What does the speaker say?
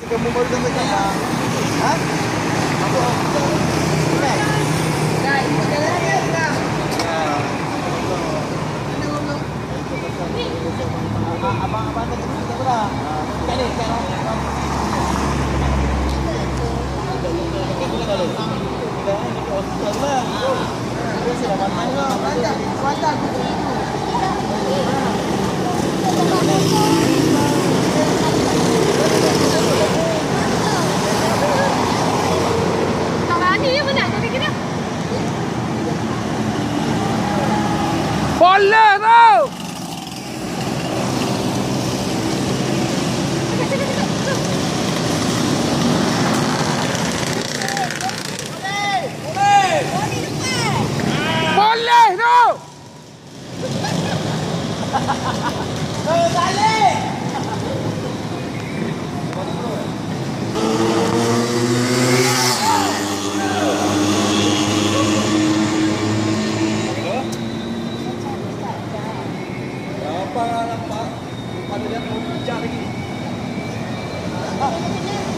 Kamu baru sampaikan bang. Hah? Apa? Bukan. Guys, jalan aja bang. Abang tadi kita berapa? Kali sekarang. Boleh tau. Boleh tau. Balik. Apa nampak? Pada dia mau bijak lagi.